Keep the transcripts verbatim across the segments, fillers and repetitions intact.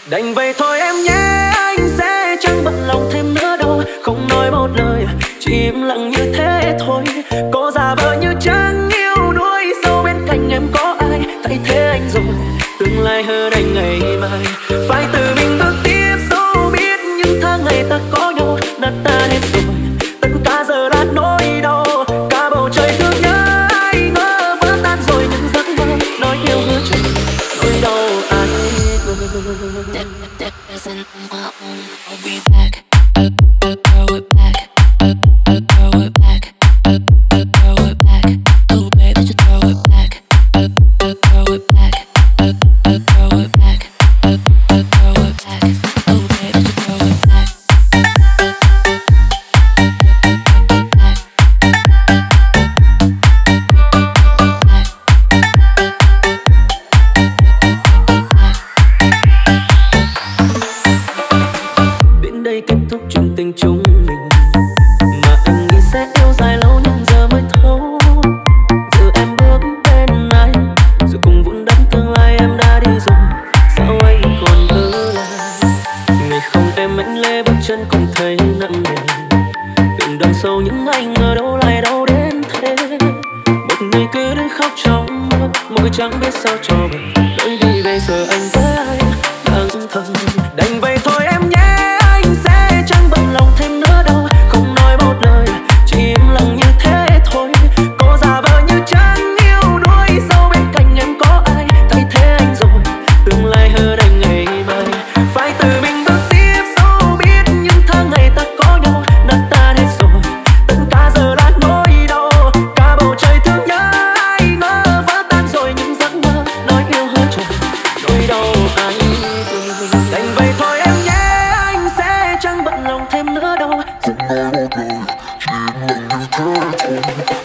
Đành vậy thôi em nhé, anh sẽ chẳng bận lòng thêm nữa đâu. Không nói một lời, chỉ im lặng như thế thôi. Có giả vờ như chẳng yêu đuối, sau bên cạnh em có ai thay thế anh rồi. Tương lai hơn anh ngày mai, phải tự mình bước tiếp. Dẫu biết những tháng ngày ta có nhau đã tan hết rồi, tất cả giờ đã nỗi đau. Cả bầu trời thương nhớ, ai ngờ vỡ tan rồi những giấc mơ nói yêu hứa chồng. Nỗi đau ai ngờ. I'll be back. I'll throw it back. I'll throw it back. I'll throw it back. Oh baby, just throw it back. I'll throw it back. I'll throw it back. I'll throw it back. Oh baby, just throw it back. Đến đây kết thúc chuyện tình chúng mình, mà anh nghĩ sẽ yêu dài lâu nhưng giờ mới thấu. Giờ em bước bên ai, rồi cùng vun đắp tương lai em đã đi rồi. Sao anh còn ở lại? Ngày không em anh lê bước chân cũng thấy nặng nề. Từng đằng sâu những anh ở đâu lại đau đến thế. Một người cứ đứng khóc trong mơ, một người chẳng biết sao cho mình. Lối đi bây giờ anh với ai đang thầm. Đành vậy thôi em nhé, anh sẽ chẳng bận lòng thêm nữa đâu. Không nói một lời, chỉ im lặng như thế thôi. Có giả vờ như chẳng yêu đuối, sau bên cạnh em có ai thay thế anh rồi. Tương lai hơn anh ngày mai, phải tự mình bước tiếp. Dẫu biết những tháng ngày ta có nhau đã tan hết rồi, tất cả giờ đã nỗi đau. Cả bầu trời thương nhớ, ai ngờ vỡ tan rồi những giấc mơ nói yêu hứa chồng. Nỗi đau ai quên. Đành vậy thôi em nhé, anh sẽ chẳng bận lòng thêm nữa đâu. Không nói một lời, chỉ im lặng như thế thôi.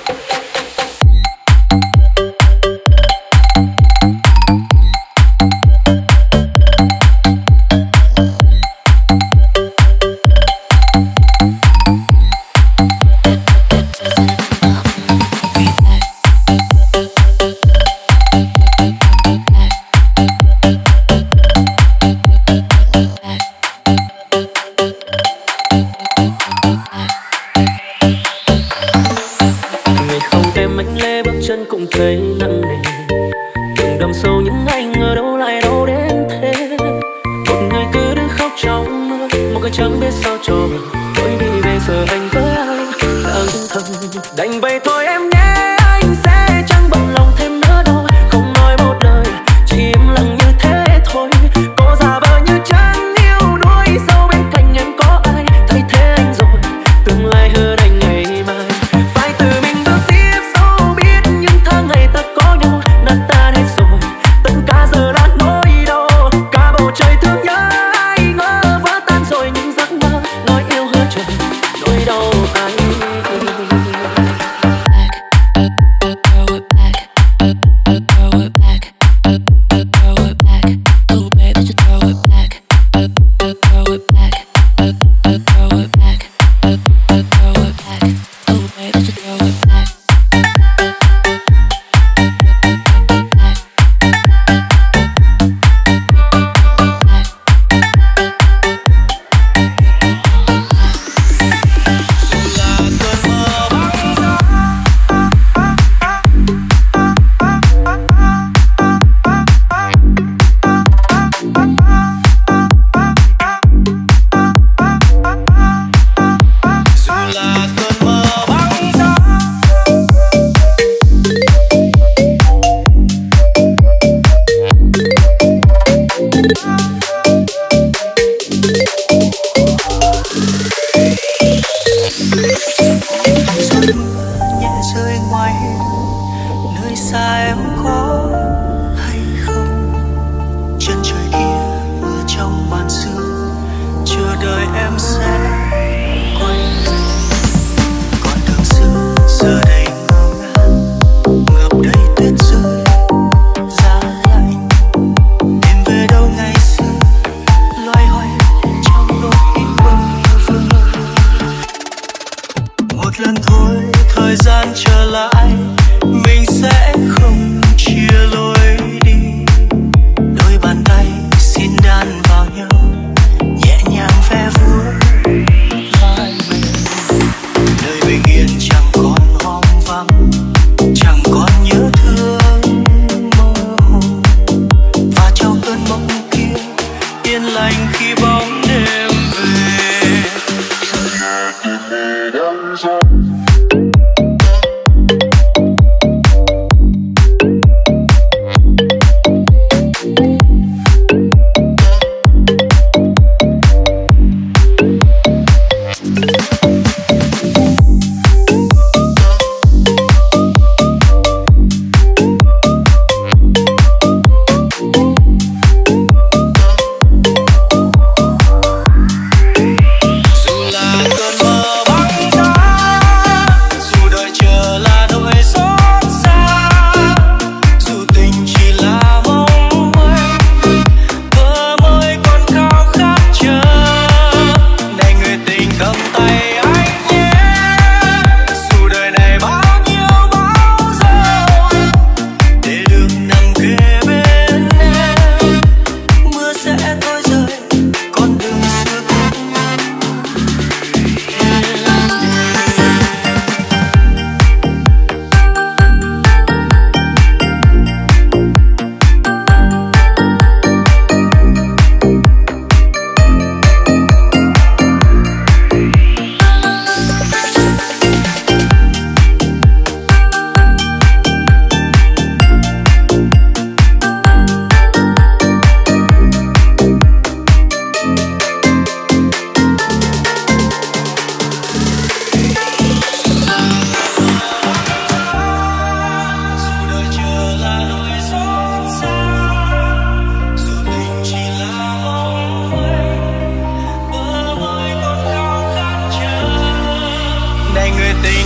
Ngày không em anh lê bước chân cũng thấy nặng nề. Từng đầm sâu những anh ở đâu lại đau đến thế. Một người cứ đứng khóc trong mưa, một người chẳng biết sao cho mình. Lối đi bây giờ anh với ai đang thầm. Đành vậy thôi em nhé, anh sẽ chẳng bận lòng thêm nữa đâu. Không nói một lời, chỉ im lặng như thế thôi. Có giả vờ như chẳng yêu đuối, sau bên cạnh em có ai thay thế anh rồi. Tương lai hơn anh ngày mai, phải tự mình bước tiếp. Dẫu biết những tháng ngày ta có nhau đã tan hết rồi, tất cả giờ đã nỗi đau. Cả bầu trời thương nhớ, ai ngờ vỡ tan rồi những giấc mơ nói yêu hứa chồng. Nỗi đau ai quên.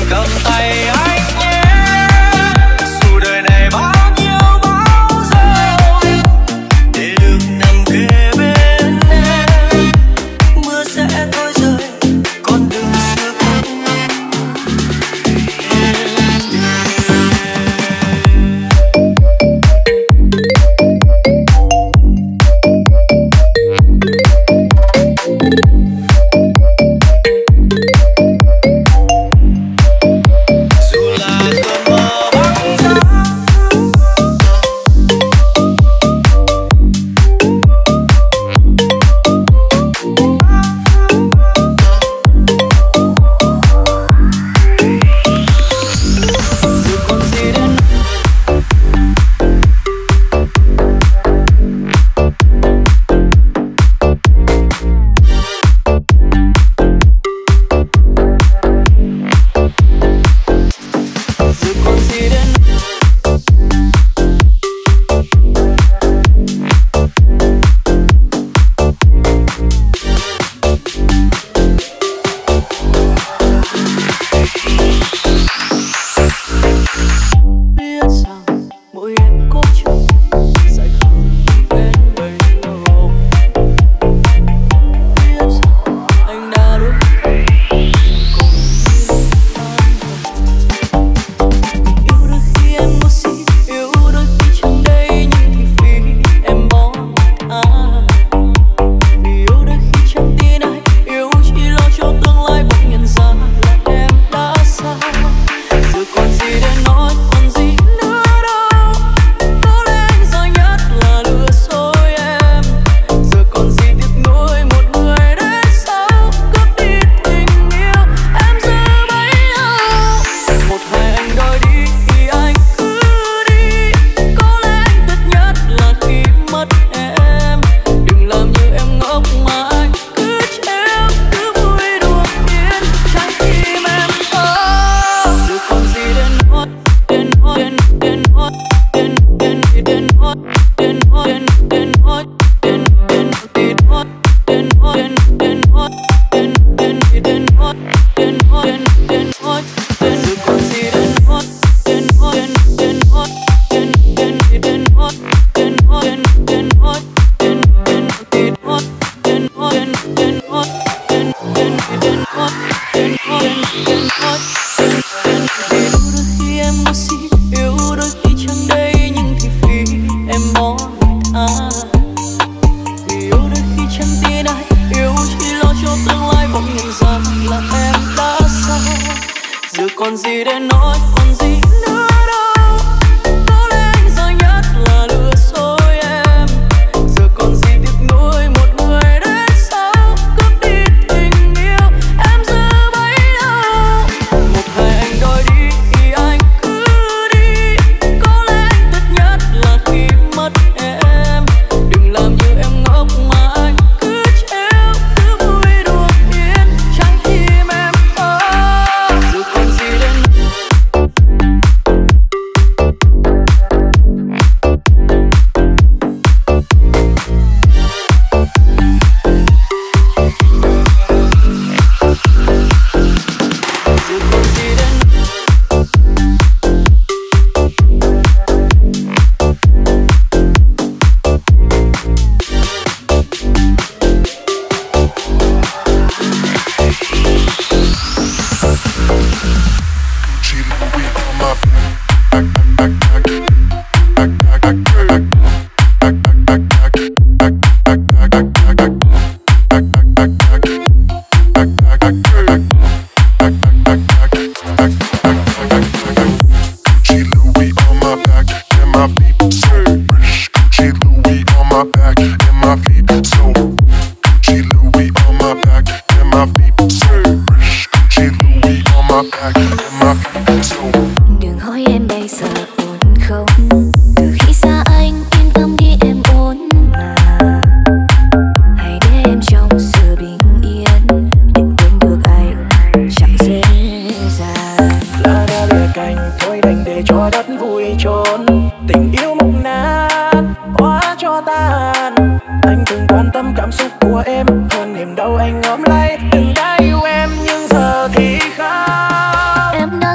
cầm tay anh nhé, dù đời này bao nhiêu bão giông, để được nằm kề bên em. Mưa sẽ thôi rơi, con đường xưa cũ em ôm lấy từng đã yêu em nhưng giờ thì khác. Em đã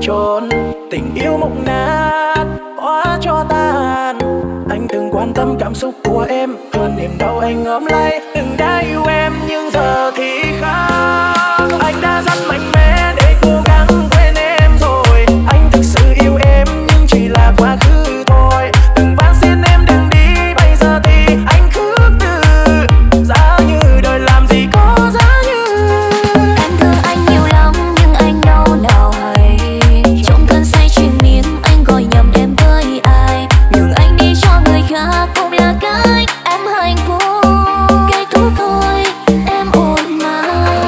chốn. Tình yêu mục nát hóa cho tàn. Anh từng quan tâm cảm xúc của em hơn niềm đau anh ôm lấy. Từng đã yêu em nhưng giờ thì khác. Anh đã rất mạnh mẽ để cố gắng quên em rồi. Anh thực sự yêu em nhưng chỉ là quá khứ thôi. Từng van xin em đừng đi, bây giờ thì anh khước từ. Giá như đời làm gì có giá như. Em thương anh nhiều lắm nhưng anh đâu nào hay. Trong cơn say triền miên anh gọi nhầm em với ai. Nhường anh đi cho người khác cũng là cách em hạnh phúc. Kết thúc thôi em ổn mà.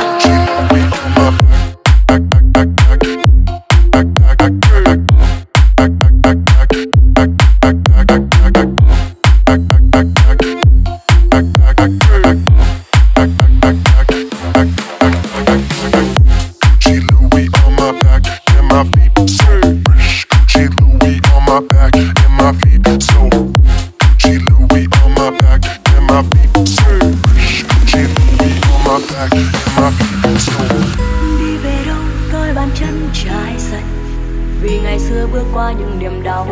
Đi về đâu đôi bàn chân trải dần. Vì ngày xưa bước qua những niềm đau.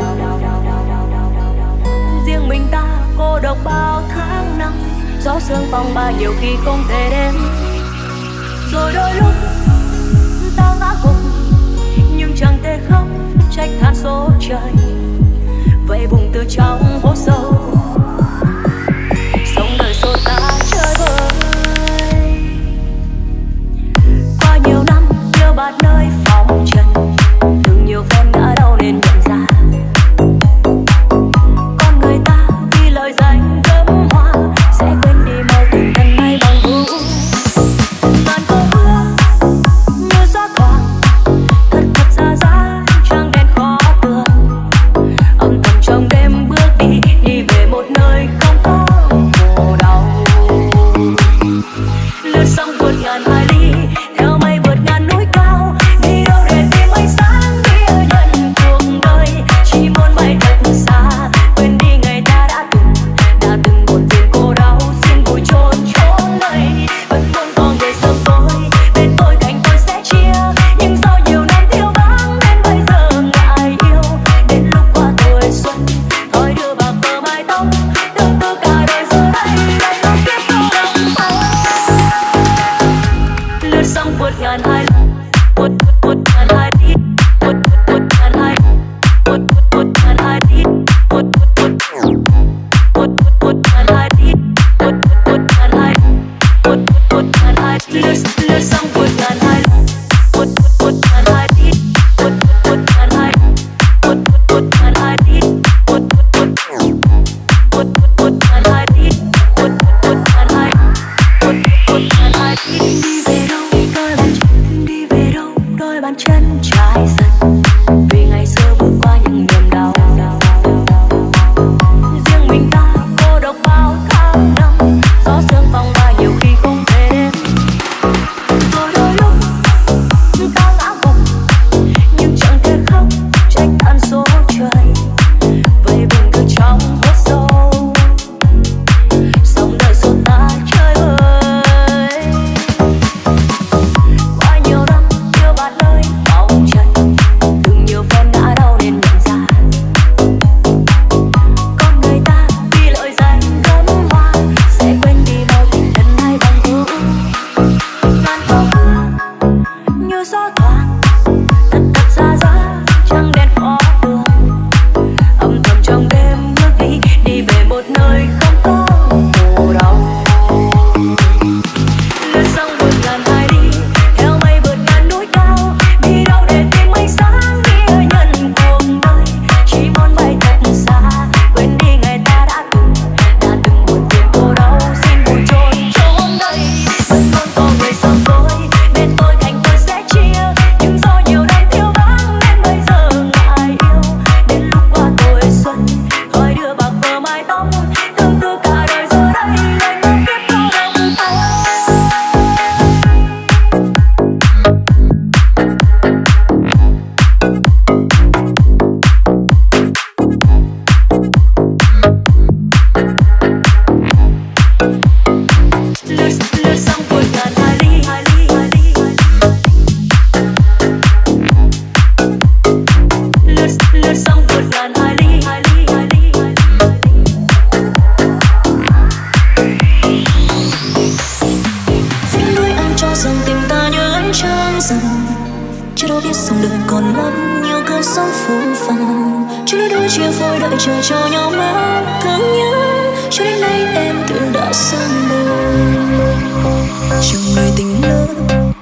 Riêng mình ta cô độc bao tháng năm. Gió sương phong ba nhiều khi không thể đến. Rồi đôi lúc ta ngã gục nhưng chẳng thể không trách than số trời. Vậy vùng từ trong hố sâu sống đời xô ta chơi vơi. Qua nhiều năm yêu bạn nơi phòng trần. Từng nhiều phen đã đau nên nhận ra. Con người ta vì lời danh gấm hoa sẽ quên đi mau tình thân hay bằng vũ. Ngàn câu hứa như gió thoảng thật thật ra giá chẳng đèn khó tường. chia phôi đợi chờ cho nhau mãi thương nhớ, cho đến nay em tưởng đã sang đời chờ người tình lớn.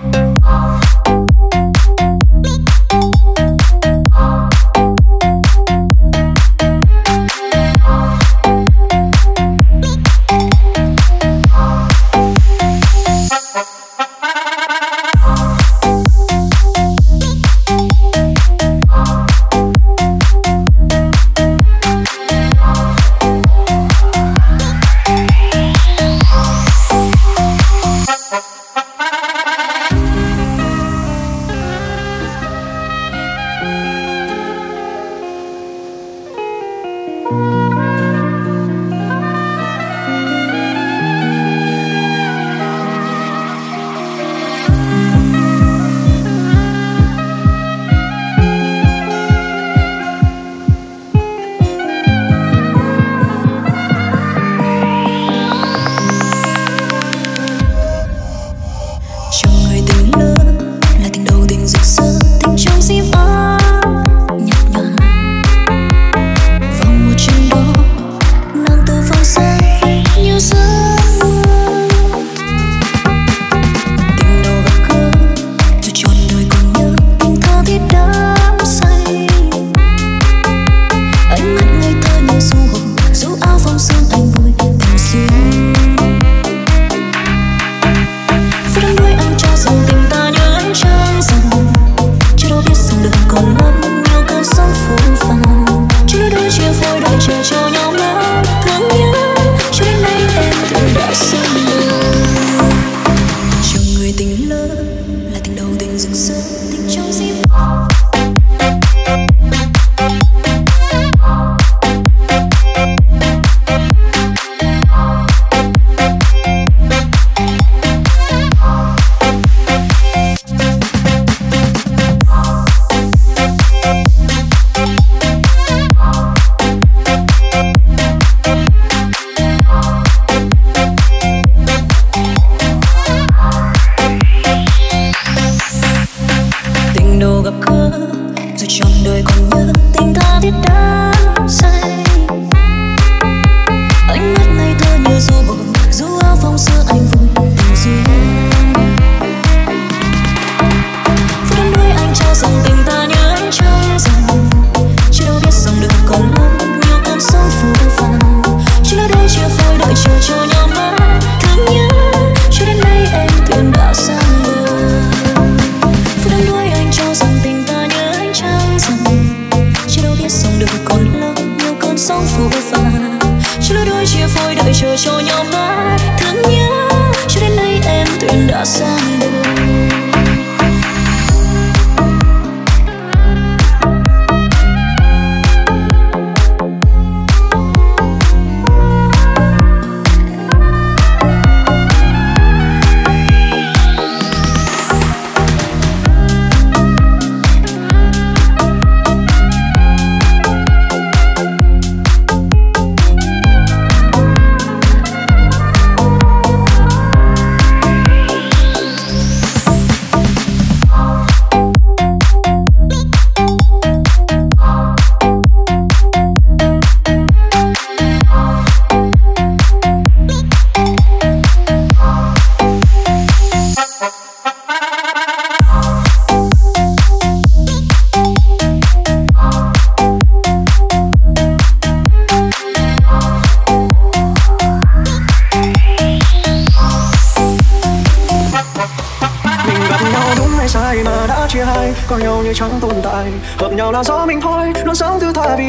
Coi nhau như chẳng tồn tại, hợp nhau là do mình thôi, luôn sống thứ tha vì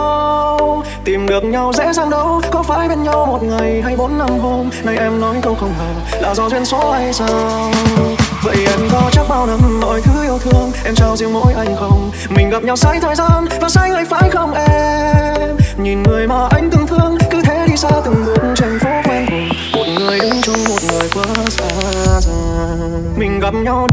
nhau. Tìm được nhau dễ dàng đâu, có phải bên nhau một ngày hay bốn năm hôm. Này em nói câu không ngờ là do duyên số hay sao? Vậy em có chắc bao năm mọi thứ yêu thương em trao riêng mỗi anh không? Mình gặp nhau sai thời gian và sai người phải không em? Nhìn người mà anh từng thương cứ thế đi xa từng bước trên phố quen cùng. Một người đứng chung một người quá xa dần. Mình gặp nhau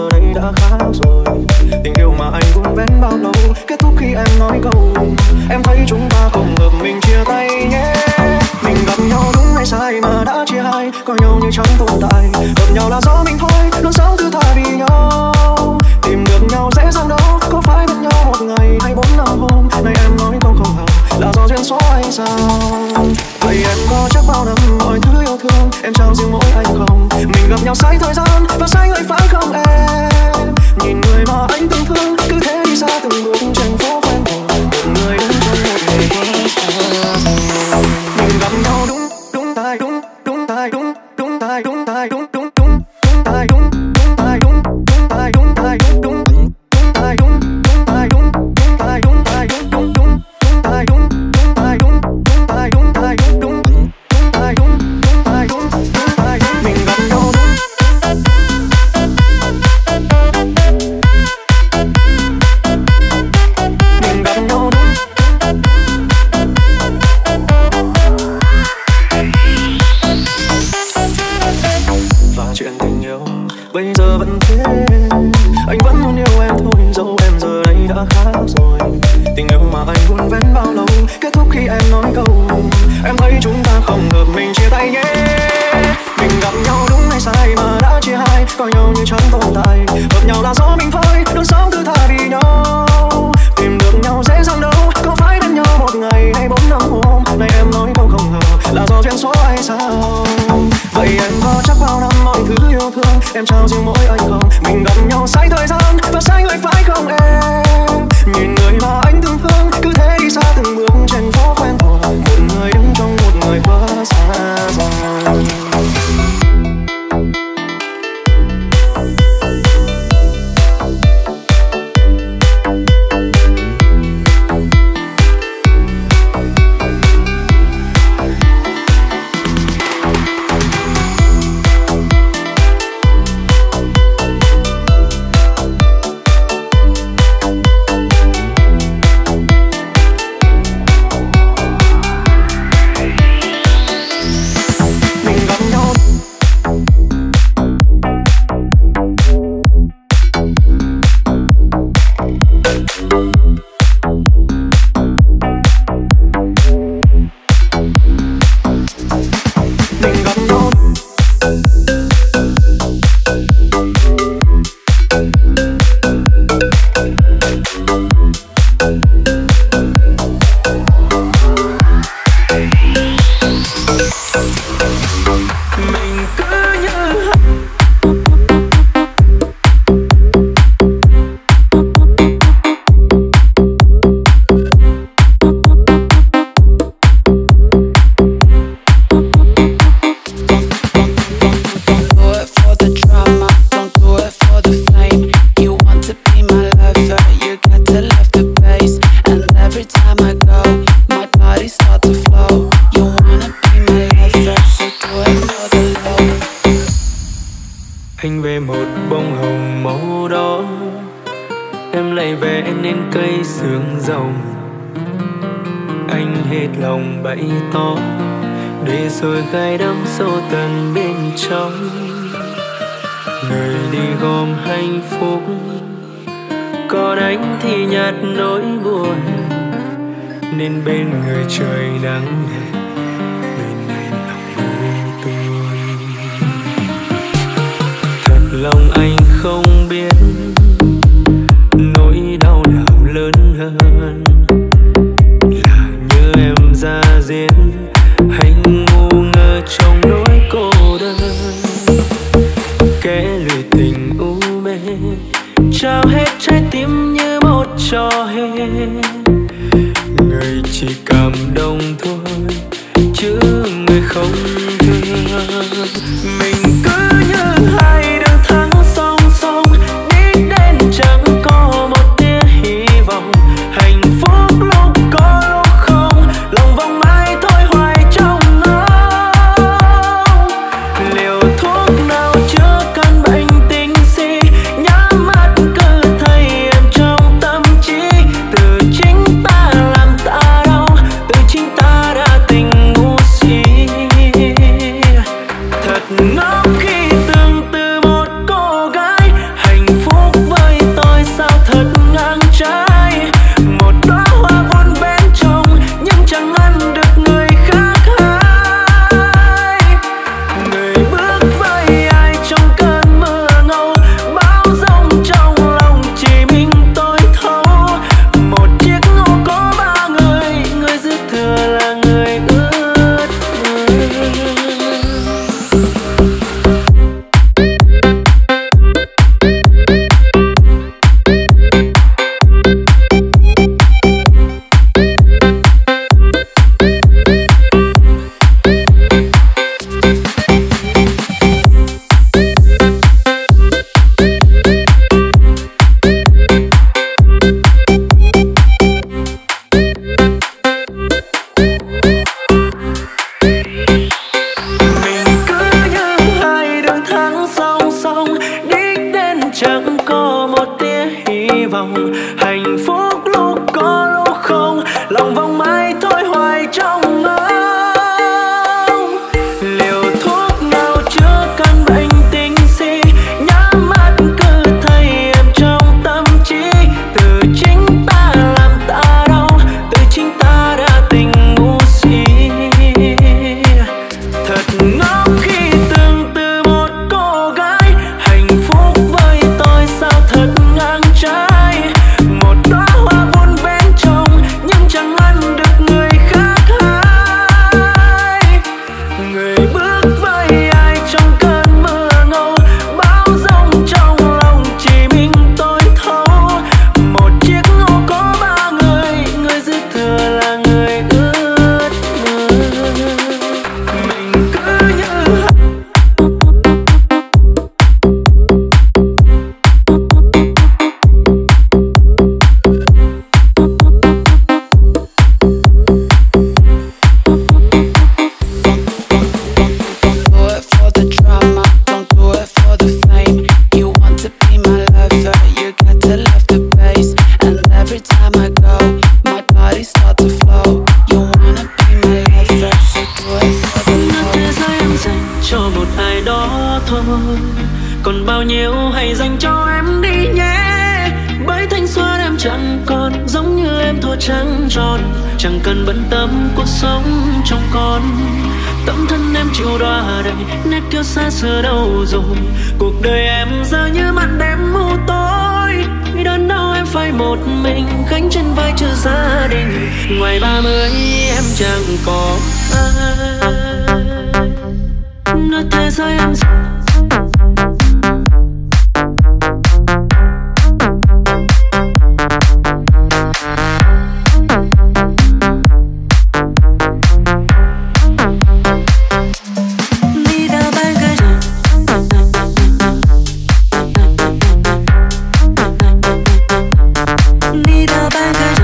giờ đây đã khác rồi. Tình yêu mà anh vun vén bao lâu kết thúc khi em nói câu em thấy chúng ta không hợp mình chia tay nhé. Mình gặp nhau đúng hay sai mà đã chia hai, coi nhau như chẳng tồn tại. Hợp nhau là do mình thôi, luôn sống thứ tha vì nhau. Tìm được nhau dễ dàng đâu, có phải bên nhau một ngày hay bốn năm hôm. Này em nói câu không hợp là do duyên số hay sao? Vậy em có chắc bao năm mọi thứ yêu thương em trao riêng mỗi anh không? Mình gặp nhau sai thời gian và sai người phải không em? Nhìn người mà anh từng thương cứ thế đi xa từng bước trên phố quen thuộc. Một người đứng trong một ngày quá xa. Mình gặp nhau đúng đúng tai đúng đúng tai đúng đúng tai đúng tai đúng đúng đúng đúng tai đúng đúng tai đúng đúng tai đúng tai đúng đúng đúng tai đúng đúng tai đúng đúng tai đúng tai đúng đúng đúng đúng tai đúng đúng tai đúng đúng tai đúng tai đúng đúng đúng tai đúng đúng tai đúng đúng tai đúng. Mình gặp nhau đúng. Mình gặp nhau đúng. Và chuyện tình yêu bây giờ vẫn thế, anh vẫn muốn yêu em thôi dẫu em giờ đây đã khác rồi. Tình yêu mà anh vun vén bao lâu kết thúc khi em nói câu em thấy chúng ta không hợp mình chia tay nhé. Mình gặp nhau đúng hay sai mà đã chia hai, coi nhau như chẳng tồn tại. Hợp nhau là do mình thôi, luôn sống thứ tha vì nhau. Tìm được nhau dễ dàng đâu, có phải bên nhau một ngày hay bốn năm hôm. Này em nói câu không hợp là do duyên số hay sao? Vậy em có chắc bao năm mọi thứ yêu thương em trao riêng mỗi anh không? Mình gặp nhau sai thời gian và sai người phải không em? Nhìn người mà anh từng thương cứ thế đi xa từng bước trên phố quen thuộc. Một người đứng trong một người quá xa rồi. Anh về một bông hồng màu đỏ, em lại vẽ nên cây sương rồng. Anh hết lòng bày tỏ để rồi gai đắm sâu tận bên trong. Người đi gom hạnh phúc, còn anh thì nhạt nỗi buồn. Nên bên người trời nắng đẹp, bên anh lòng vô tuôn. Thật lòng anh không biết nỗi đau nào lớn hơn, là như em ra diết hay ngu ngơ trong nỗi cô đơn. Kẻ lười tình u mê trao hết trái tim như một trò hề. Người chỉ cảm động thôi chứ người không thương. Mình cứ như hai đường thẳng song song, đi đến chẳng có một tia hy vọng. Hạnh phúc lúc có lúc không, lòng vòng mãi thôi hoài trong ngóng. Liều thuốc nào chữa căn bệnh tình si, nhắm mắt cứ thấy em trong tâm trí. Từ chính có một tia hy vọng. Hạnh phúc lúc có lúc không, lòng vòng mãi thôi hoài trong ngóng. Liều thuốc nào chữa căn bệnh tình si, nhắm mắt cứ thấy em trong tâm trí. Từ chính ta làm ta đau, từ chính ta đã tình ngu si. Thật ngốc khi từng từ một cô gái, hạnh phúc với tôi sao thật ngang trái. Một đóa hoa vun vén trồng nhưng chẳng ăn được người khác hái. Người bước với ai trong cơn mưa ngâu, bão giông trong lòng chỉ mình tôi thấu. Một chiếc ô có ba người, người dư thừa là người ướt mưa. Mình cứ như Do it for the drama, don't do it for the fame. You want to be my lover, you got to love the bass. And every time I go, my body starts to flow. You wanna be my lover, so do it for the Nó thế giới em dành cho một ai đó thôi, còn bao nhiêu hãy dành cho em đi nhé. Bởi thanh xuân em chẳng còn giống như em thua trắng tròn, chẳng cần bận tâm cuộc sống trong con. Tấm thân em chịu đọa đầy, nét kiêu xa xưa đâu rồi. Cuộc đời em giờ như màn đêm mù tối, đơn đau em phải một mình gánh trên vai chữ gia đình. Ngoài ba mươi em chẳng có ai. Nói thế giới em đi đâu ban cái đi đâu ban cái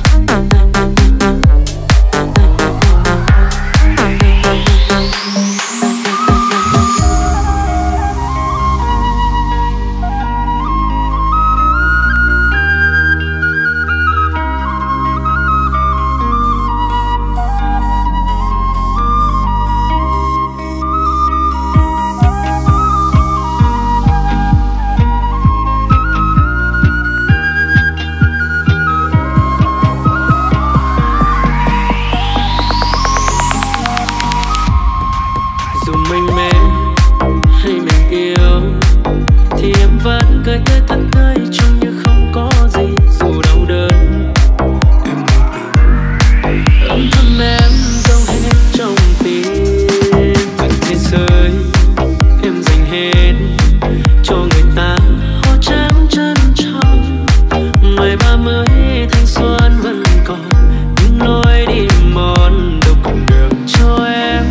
dù mình mê hay mình yêu thì em vẫn cười tươi thật tươi trông như không có gì. Dù đau đớn em một mình, âm thầm em dâng hết trong tim. Cả thế giới em dành hết cho người ta hoa trắng trân trọng. Ngoài ba mươi thanh xuân vẫn còn những lối đi mòn đâu còn đường cho em.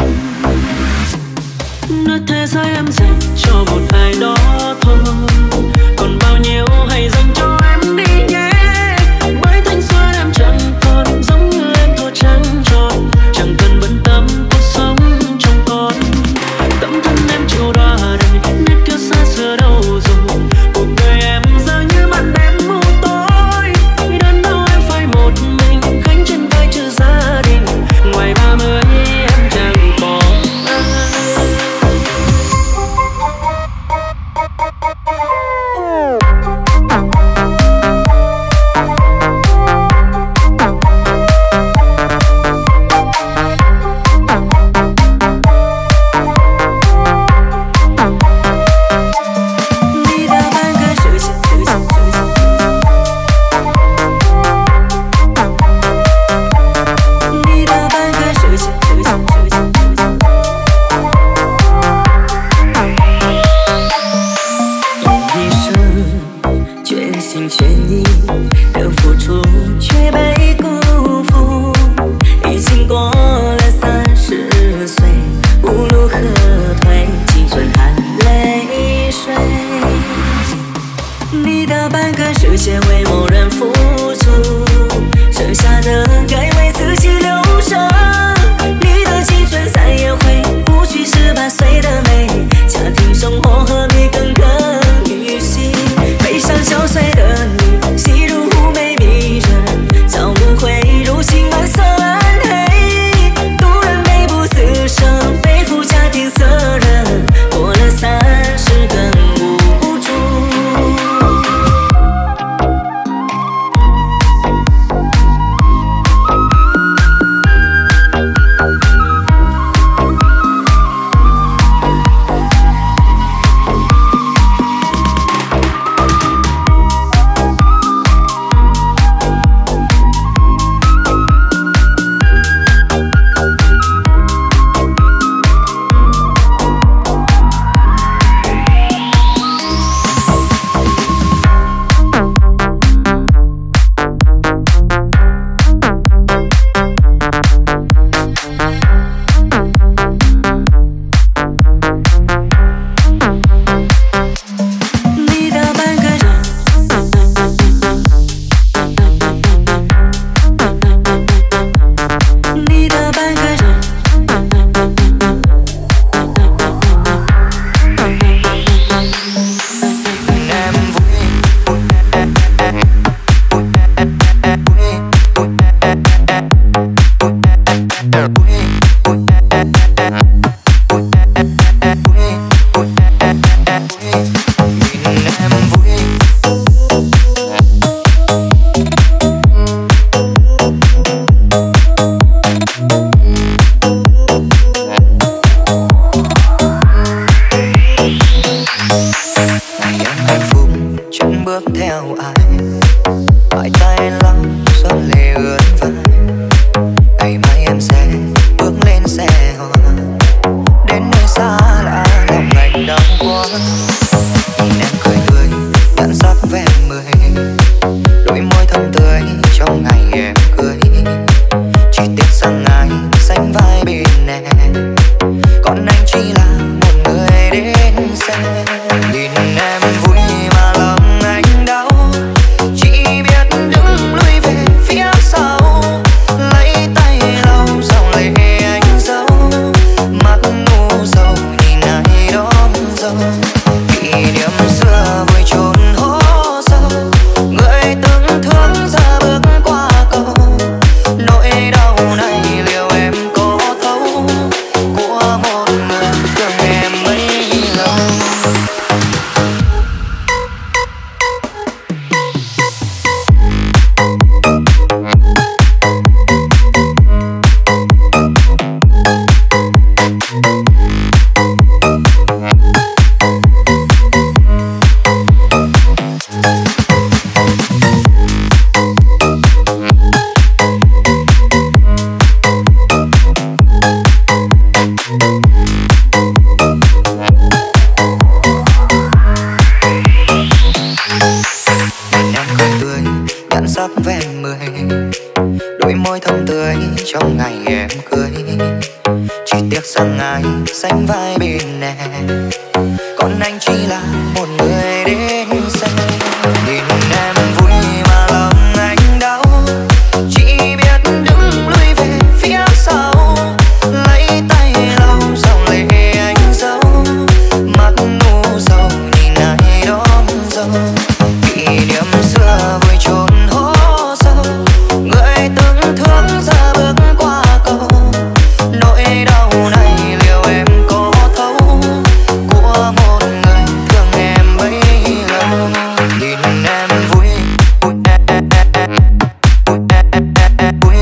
Nói thế giới em dành cho một ai đó thôi, còn bao nhiêu hãy dành cho em đi nhé. Bởi thanh xuân em chẳng còn giống như em thua trắng tròn, chẳng cần bận tâm cuộc sống trong con. Tấm thân em chịu đọa đầy, nét kiêu xa xưa đâu rồi. Cuộc đời em giờ như màn đêm mù tối, đơn đau em phải một mình gánh trên vai chữ gia đình. Ngoài ba mươi em chẳng có ai. Đi đâu ban cái sự sự sự sự đi đâu ban cái sự sự sự sự一生全心全意的付出，却被辜负。已经过了三十岁，无路可退，青春含泪水。你的半个世界为某人付出，剩下的该为自己留着。你的青春再也回不去十八岁的美，家庭生活和你耿耿于心。 chân bước theo ai, mãi tay lắm gió lệ ướt vai. Ngày mai em sẽ bước lên xe hoa đến nơi xa lạ, lòng anh đau quá. Nhìn em cười tươi nhãn sắc ven mười, đôi môi thơm tươi trong ngày em cưới. Chỉ tiếc rằng anh sánh vai bên em, còn anh chỉ là một người đến xem. Nhìn em vui mà lòng anh đau, chỉ biết đứng lui về phía sau, lấy tay lau dòng lệ anh giấu, mắt ngu sầu nhìn ai đón dâu. Kỷ niệm xưa vùi chôn hố sâu, người từng thương ra bước qua cầu. Nỗi đau này liệu em có thấu, của một người thương em bấy lâu. Sắc ven mười, đôi môi thơm tươi trong ngày em cưới. Chỉ tiếc rằng anh sánh vai bên em, còn anh chỉ là một người đến xem. Nhìn em vui mà lòng anh đau, chỉ biết đứng lui về phía sau, lấy tay lau dòng lệ anh giấu, mắt ngu sầu nhìn ai đón dâu. Kỷ niệm xưa vùi chôn hố sâu, người từng thương ra bước qua cầu. Nỗi đau này liệu em có thấu, của một người thương em bấy lâu. Nhìn em vui vui vui vui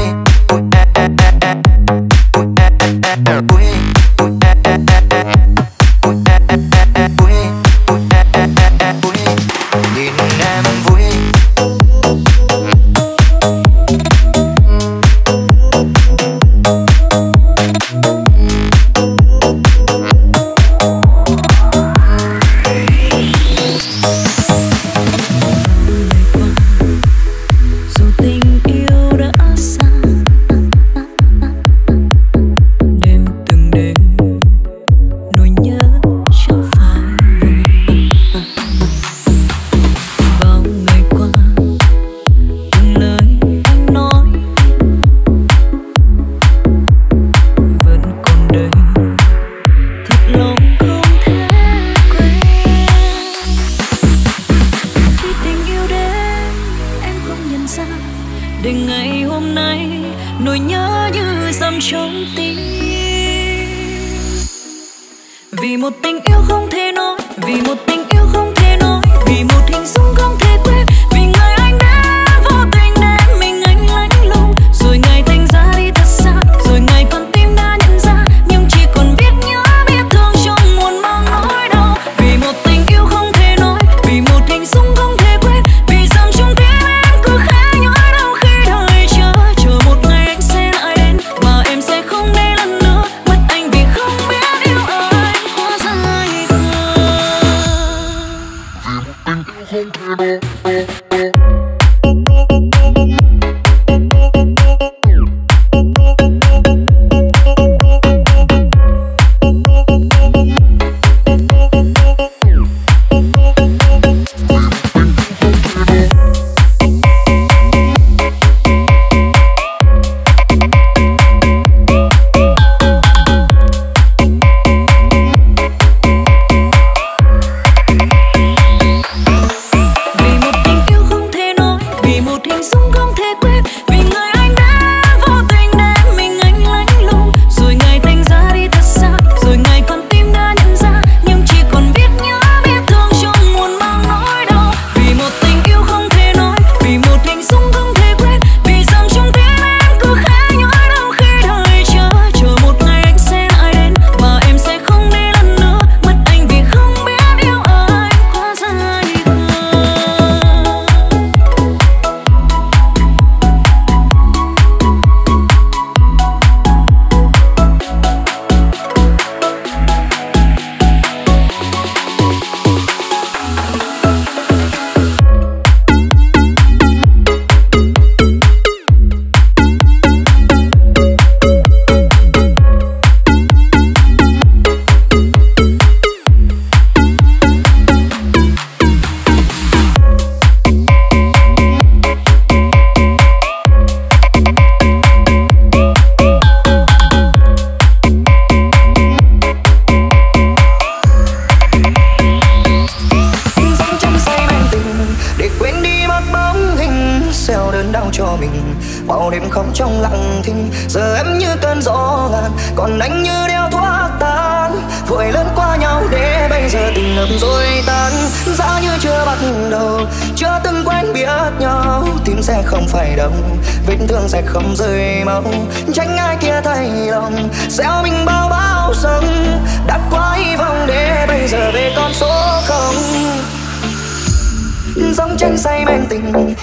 nhìn em vui. Dù tình yêu đã xa, đêm từng đêm nỗi nhớ chẳng phai. Bao ngày qua từng lời anh nói vẫn còn đây, thật lòng không thể quên. Khi tình yêu đến em không nhận ra, đến ngày hôm nay nỗi nhớ như dầm trong tim. Vì một tình yêu không thể nói, vì một tình yêu không thể nói, vì một hình dung không thể quên, vì ngày anh đã vô tình đem mình anh lạnh lùng, rồi ngày thành ra đi thật xa, rồi ngày con tim đã nhận ra, nhưng chỉ còn biết nhớ biết thương trong muôn mang nỗi đau. Vì một tình yêu không thể nói, vì một hình dung không thể quên, vì rằng trong tim em cứ khẽ nhói đau khi đời chờ, chờ một ngày anh sẽ lại đến và em sẽ không để lần nữa mất anh vì không biết yêu anh. Hóa ra ai khờ. Vì một tình yêu không thể mình. Bao đêm không trong lặng thinh, giờ em như cơn gió ngàn, còn anh như đeo thuốc tan. Vội lớn qua nhau để bây giờ tình ngập rồi tan. Giá như chưa bắt đầu, chưa từng quen biết nhau, tim sẽ không phải đông, vết thương sẽ không rơi mau. Tránh ai kia thay lòng, gieo mình bao bao sông. Đã quá hy vọng để bây giờ về con số không. Giống chân say men tình,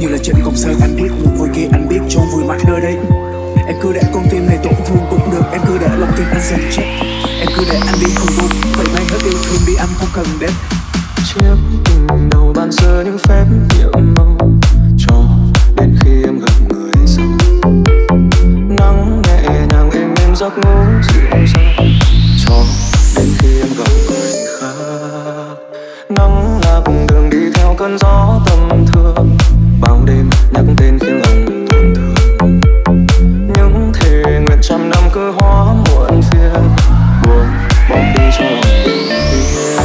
như là trên công sơ anh viết một hồi kia anh biết cho vui mãi nơi đây. Em cứ để con tim này tổn thương cũng được, em cứ để lòng tim anh dần chết. Em cứ để anh đi không buồn, vậy mai hết yêu thương đi anh không cần đến. Chiếc tình đầu ban sơ những phép nhiệm màu cho đến khi em gặp người sau. Nắng nhẹ nhàng êm êm giấc ngủ dịu dàng cho đến khi em gặp người khác. Nắng lạc đường đi theo cơn gió tầm thường, bao đêm nhắc tên khiến lòng tổn thương. Những thề nguyện trăm năm cứ hóa muộn phiền, buồn bỏ đi cho lòng bình yên.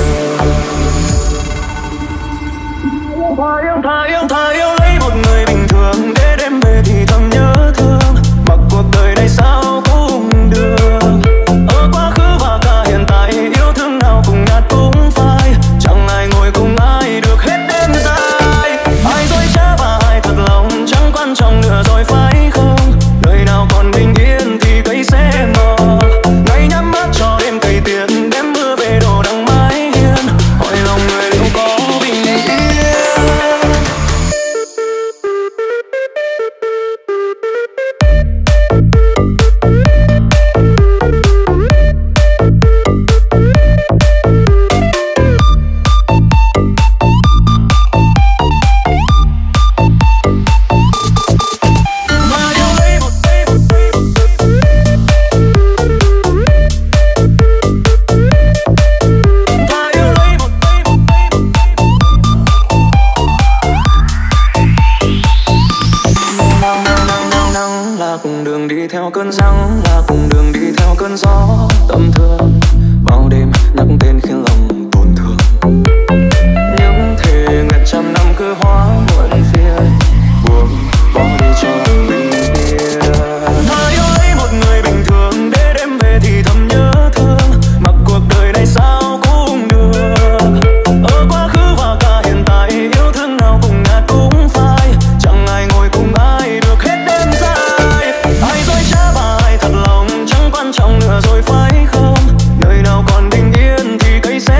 Thà yêu, thà yêu, thà yêu lấy một người bình thường để đêm về thì thầm nhớ thương. Mặc cuộc đời này sao cũng được, ở quá khứ và cả hiện tại yêu thương nào cùng nhạt cũng phai. Chẳng ai ngồi cùng ai được hết đêm dài. Ai dối trá và ai thật lòng chẳng quan trọng nữa rồi phải không? Nơi nào còn bình yên thì cây sẽ mờ. Ngày nhắm mắt cho đêm cày tiền, đêm mưa về đổ đằng mái hiên. Hỏi lòng người liệu có bình yên. Đường đi theo cơn nắng, lạc đường đi theo cơn gió tầm thường, bao đêm nhắc tên khiến lòng tổn thương. Những thề nguyện trăm năm cứ hóa muộn phiền, buông bỏ đi cho lòng bình yên. Thà yêu lấy một người bình thường để đêm về thì thầm nhớ thương. Mặc cuộc đời này sao cũng được, ở quá khứ và cả hiện tại yêu thương nào cùng nhạt cũng phai. Chẳng ai ngồi cùng ai được hết đêm dài. Ai dối trá và ai thật lòng chẳng quan trọng nữa rồi phải không? Nơi nào còn bình yên thì cây sẽ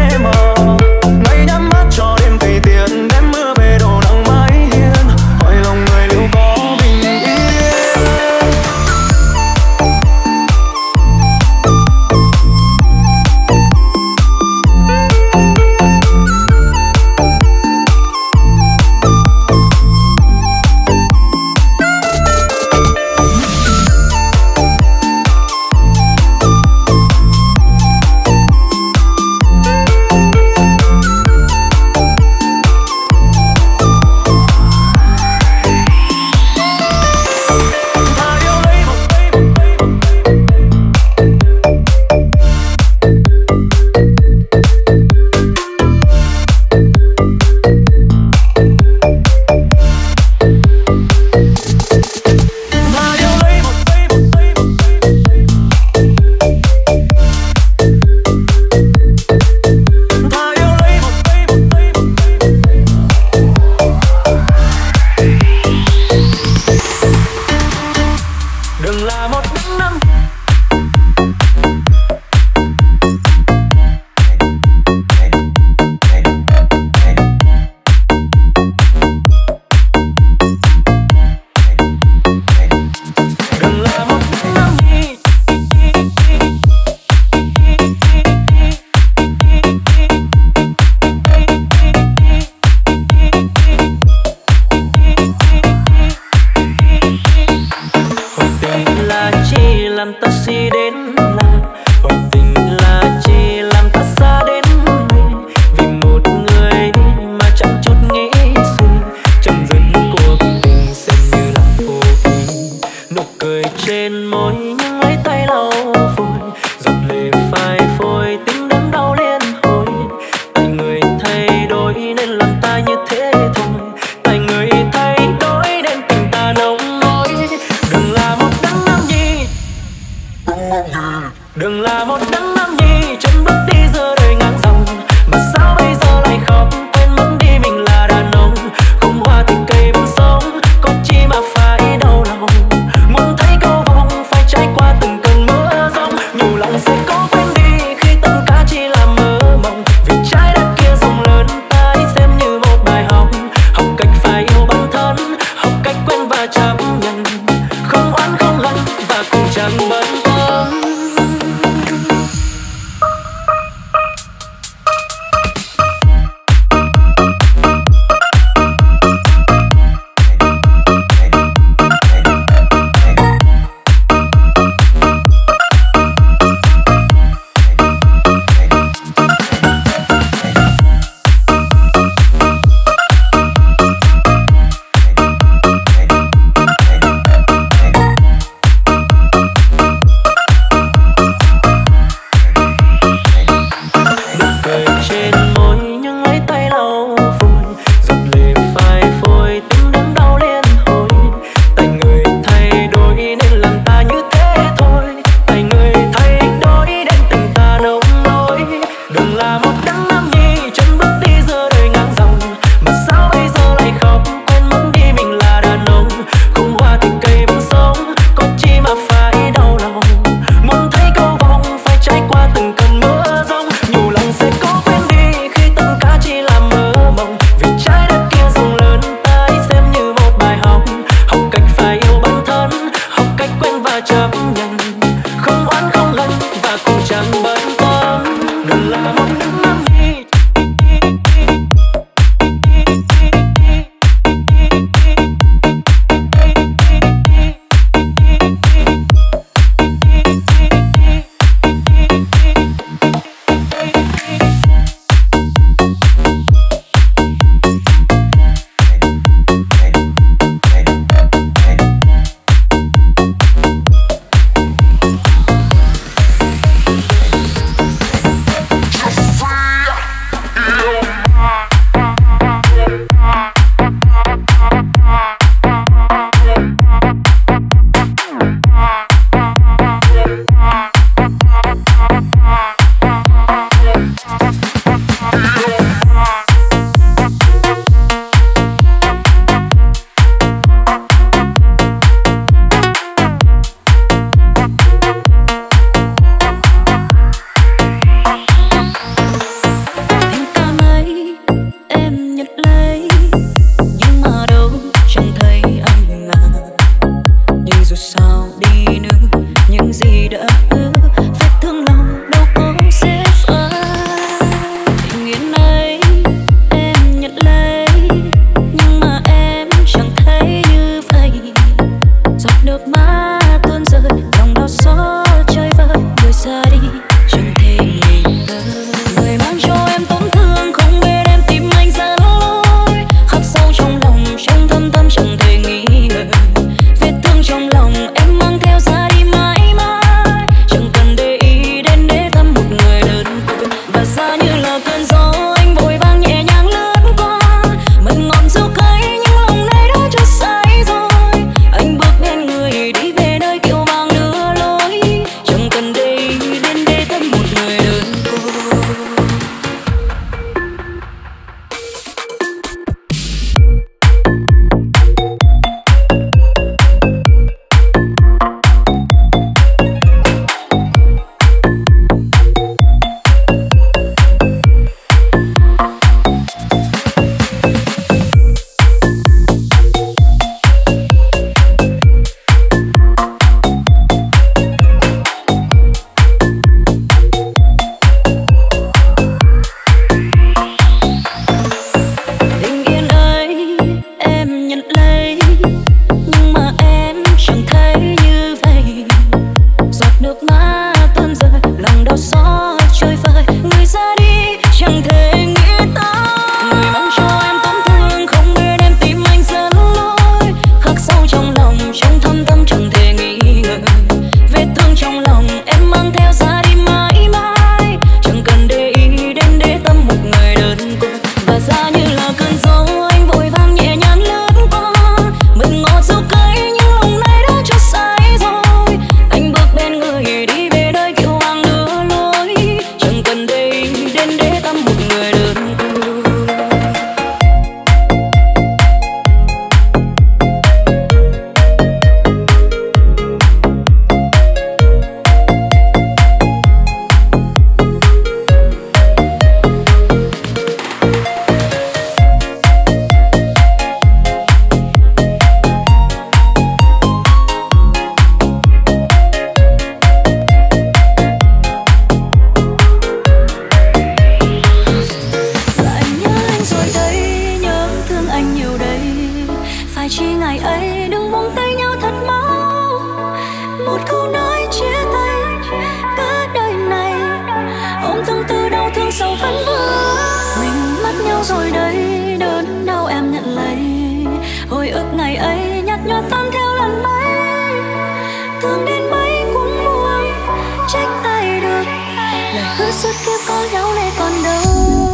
ngày ấy đừng buông tay nhau thật mau. Một câu nói chia tay cả đời này, ôm tương tư đau thương sầu phấn vương. Mình mất nhau rồi đây, đớn đau em nhận lấy. Hồi ức ngày ấy nhạt nhòa tan theo lần mấy. Thương đến mấy cũng buồn, trách ai được. Lời hứa suốt kiếp có nhau này còn đâu.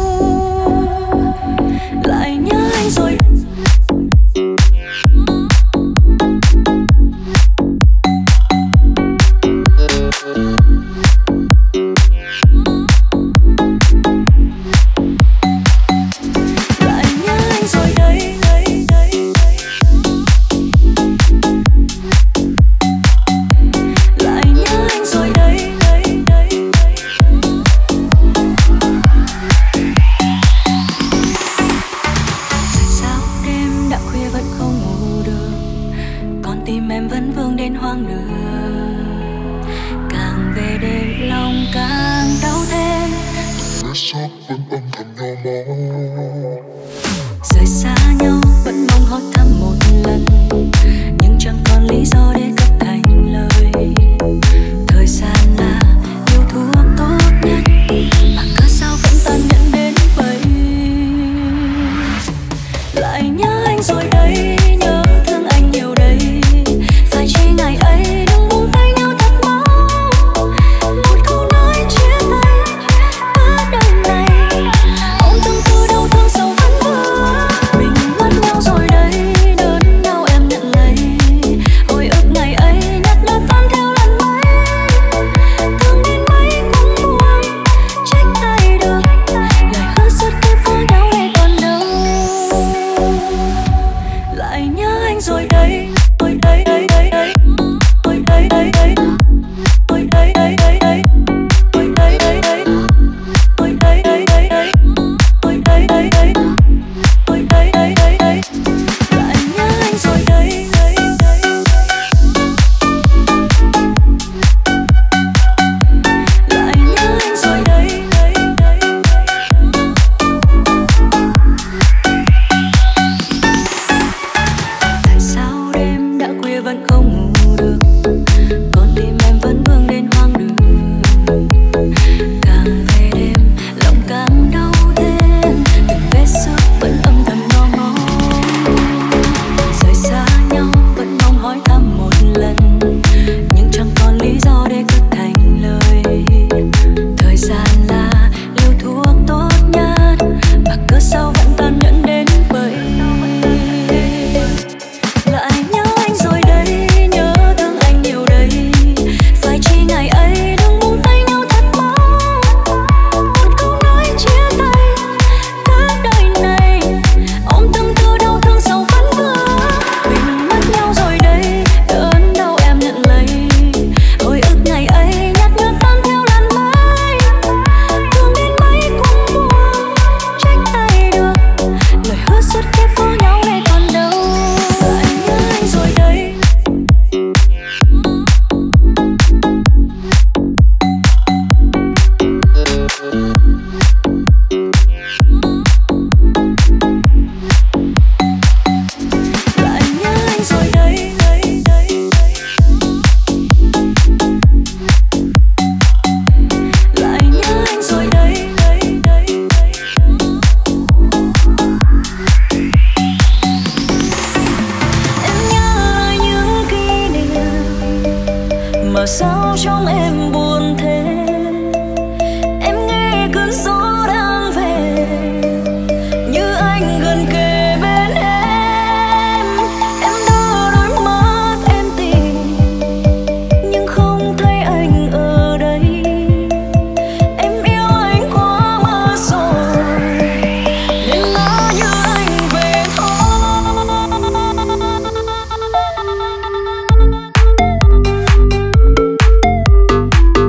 Lại nhớ anh rồi. Rời xa nhau vẫn mong hỏi thăm một lần, nhưng chẳng còn lý do để cất thành lời. Thời gian là yêu thuốc tốt nhất, mà cớ sao vẫn tàn nhẫn đến vậy. Lại nhớ anh rồi đây, nhớ thương anh nhiều đây. Phải chi ngày ấy đừng buông tay nhau thật mau. Một câu nói chia tay cả đời này, ôm tương tư đau thương sầu vẫn vương. Mình mất nhau rồi đây, đớn đau em nhận lấy. Hồi ức ngày ấy nhạt nhòa tan theo lần mấy. Thương đến mấy cũng buồn, trách ai được. Lời hứa suốt kiếp có nhau này còn đâu. Lại nhớ anh rồi đây, ôi đây đây đây đây, ôi đây đây đây, ôi đây đây đây đây, ôi đây đây đây, ôi đây đây đây đây, ôi đây đây đây, ôi đây đây đây đây. Lại nhớ anh rồi đây, đây đây. Lại nhớ anh rồi đây, đây đây. Tại sao đêm đã khuya vẫn không ngủ được, con tim em vẫn vương đến hoang đường. Càng về đêm lòng càng đau thêm, từng vết xước vẫn âm thầm ngó ngó. Rời xa nhau vẫn mong hỏi thăm một lần, nhưng chẳng còn lý do để cất thành lời. Thời gian là liều thuốc tốt nhất, mà cớ sao vẫn tàn nhẫn đến vậy. Lại nhớ anh rồi đây, nhớ thương anh nhiều đây. Phải chi ngày ấy đừng buông tay nhau thật mau. Một câu nói chia tay cả đời này, ôm tương tư đau thương sầu vẫn vương. Mình mất nhau rồi đây, đớn đau em nhận lấy. Hồi ức ngày ấy nhạt nhòa tan theo lần mấy. Thương đến mấy cũng buồn, trách ai được. Lời hứa suốt kiếp có nhau này còn đâu. Lại nhớ anh rồi đây. Lại nhớ anh rồi đây, đây đây. Lại nhớ anh rồi đây, đây đây. Em nhớ lại những kỷ niệm mà sao trong em buồn thế. Em nghe cơn gió đang về, như anh gần kề bên em. Em đỡ đôi mắt em tìm, nhưng không thấy anh ở đây. Em yêu anh quá mất rồi, nên ngỡ như anh về thôi. Lại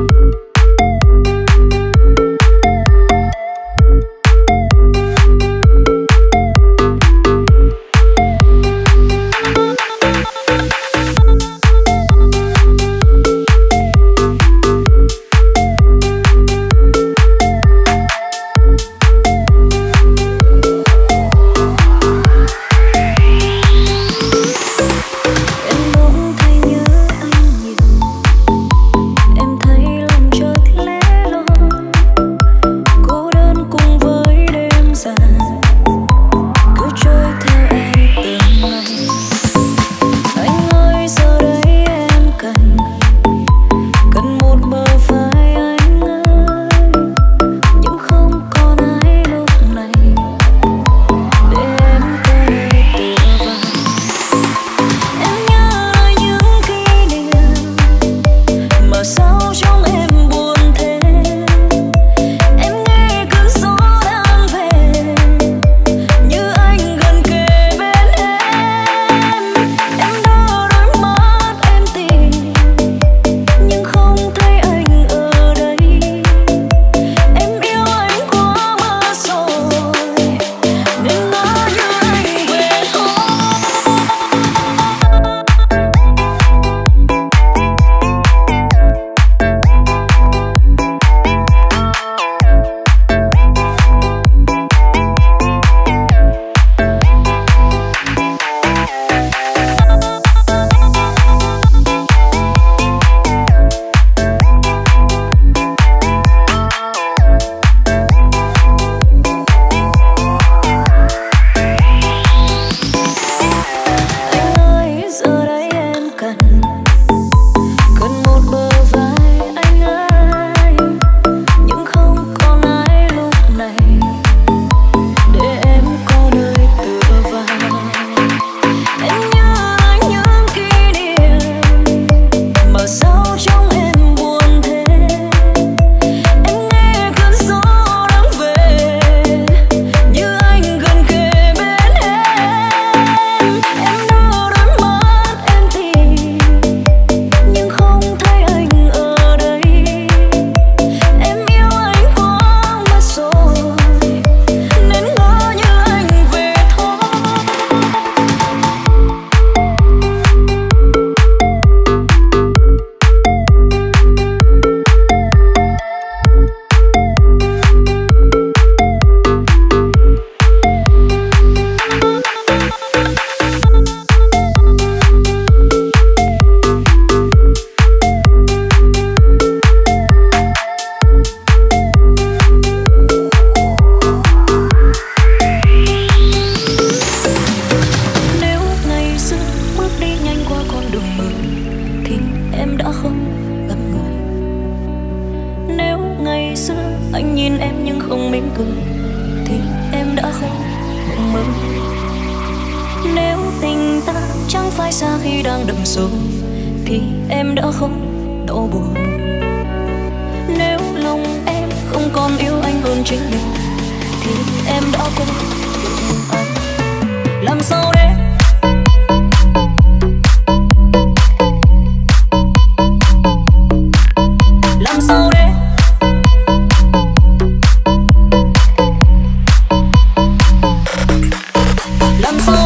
cười thì em đã không mộng mơ. Nếu tình ta chẳng phải xa khi đang đậm sâu thì em đã không đau buồn. Nếu lòng em không còn yêu anh hơn chính mình thì em đã quên được anh. Làm sao để làm sao để làm sao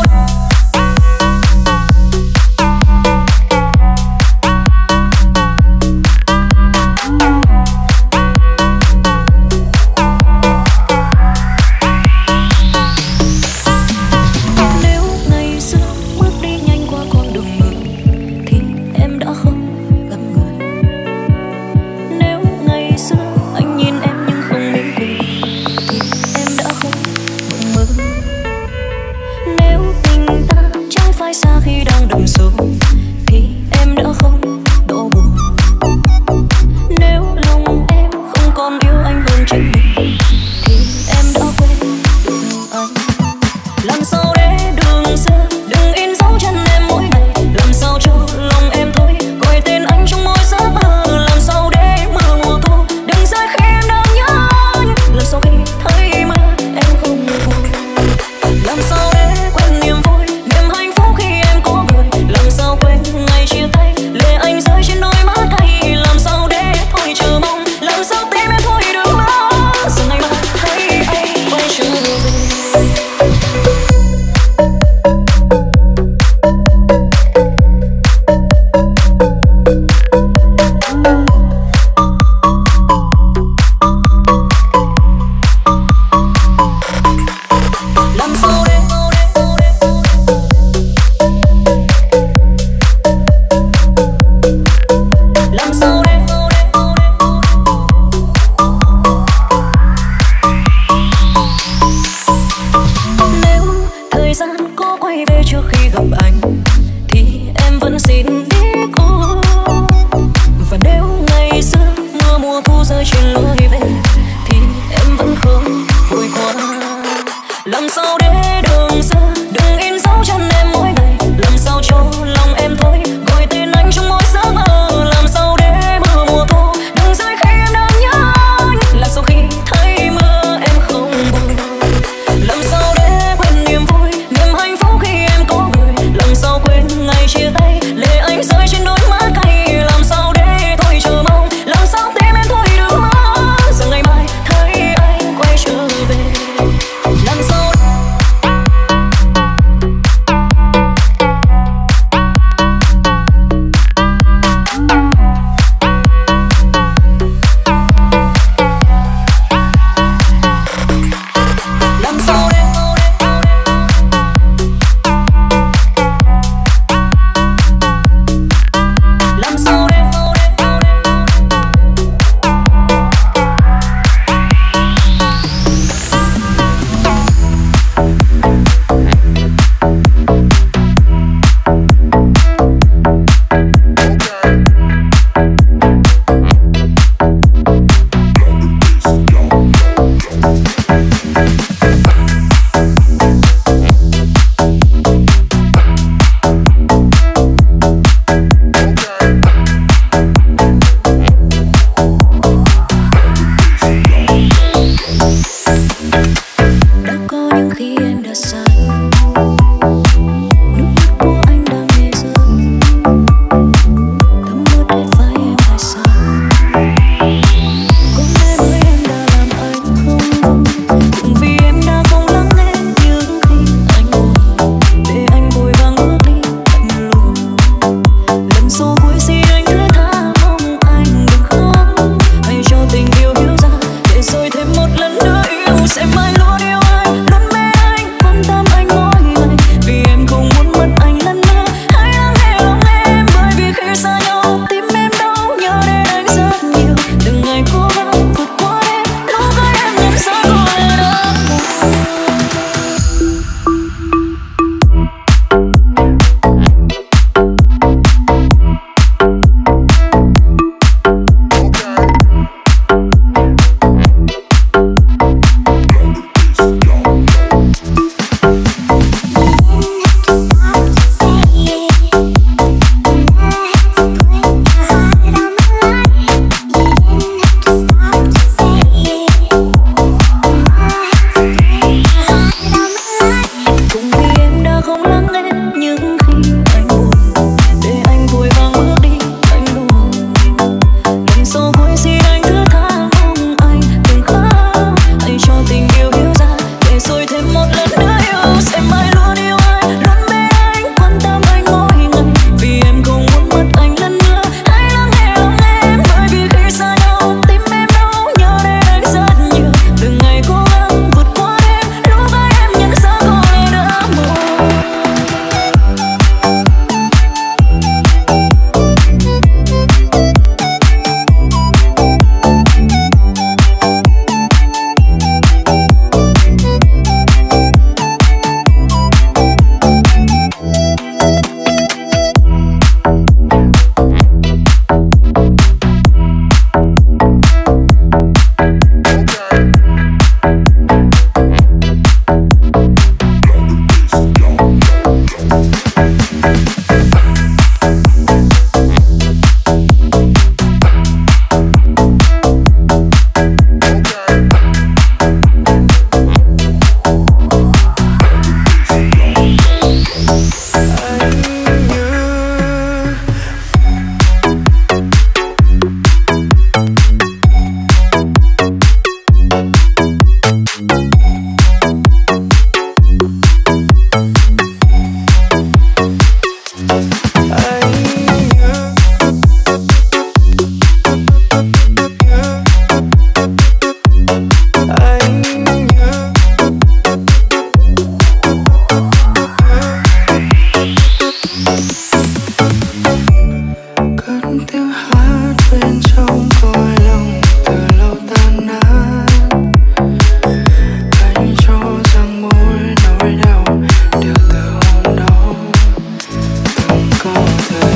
cười.